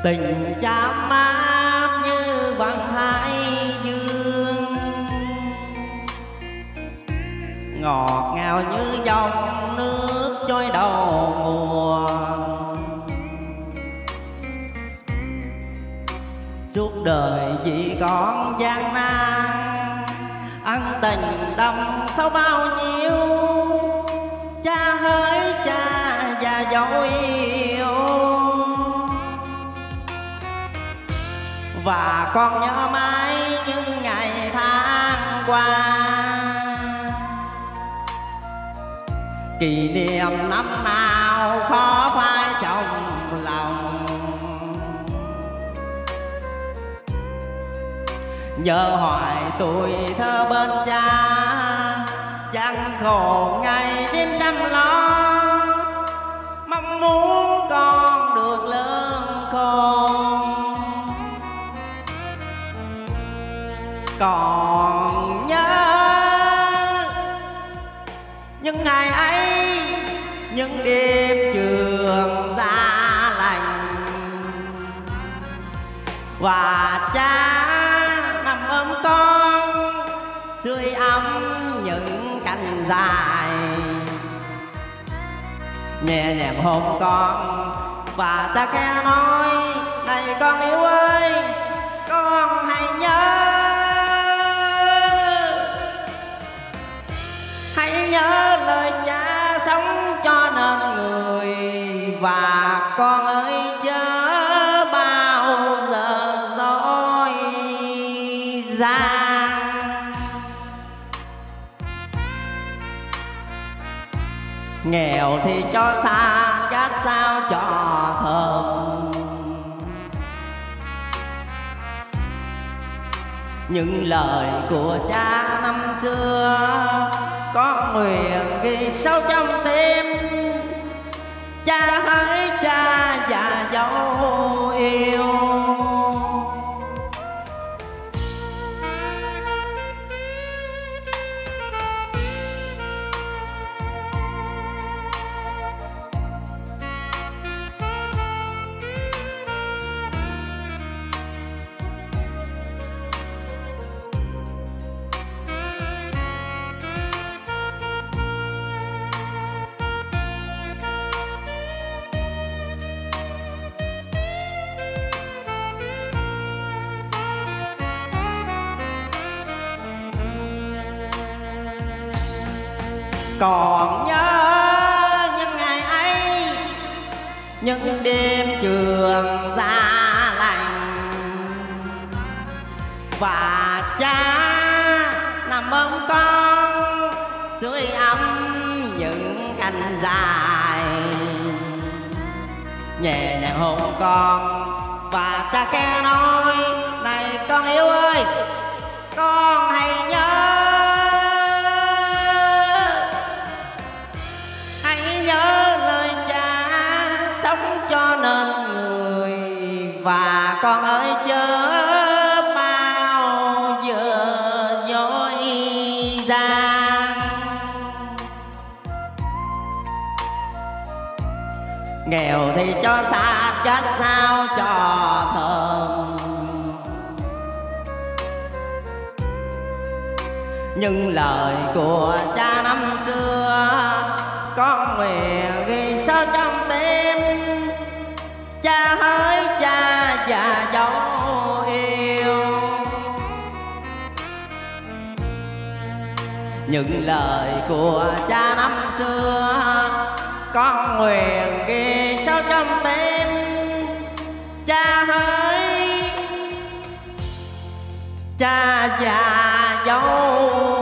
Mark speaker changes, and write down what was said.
Speaker 1: tình chạm áp như vầng thái dương, ngọt ngào như dòng nước trôi đầu mùa. Suốt đời chỉ còn gian nan, ân tình đậm sâu bao nhiêu. Cha hỡi cha và dấu yêu, và con nhớ mãi những ngày tháng qua. Kỷ niệm năm nào khó phai trong lòng, nhớ hoài tuổi thơ bên cha. Gian khổ ngày đêm chăm lo, mong muốn con được lớn khôn. Còn nhớ những ngày ấy, những đêm trường giá lạnh, và cha nằm ôm con sưởi ấm những cánh dài. Nhẹ nhàng hôn con và ta khẽ nói: này con yêu ơi, con hãy nhớ, hãy nhớ lời cha sống cho nên người. Và con ơi chớ bao giờ dối gian. Nghèo thì cho xa, gác sao cho thơm. Những lời của cha năm xưa con nguyện ghi sâu trong tim. Cha hỡi cha và dấu yêu, còn nhớ những ngày ấy, những đêm trường giá lạnh, và cha nằm ôm con sưởi ấm những cánh dài. Nhẹ nhàng hôn con và cha khẽ nói: này con yêu ơi, con hãy nhớ, nhớ lời cha sống cho nên người. Và con ơi chớ bao giờ dối gian. Nghèo thì cho xa, chết sao cho thơm. Nhưng lời của cha năm xưa con nguyện ghi sâu trong tim. Cha hỡi cha và dấu yêu, những lời của cha năm xưa con nguyện ghi sâu trong tim. Cha hỡi cha và dấu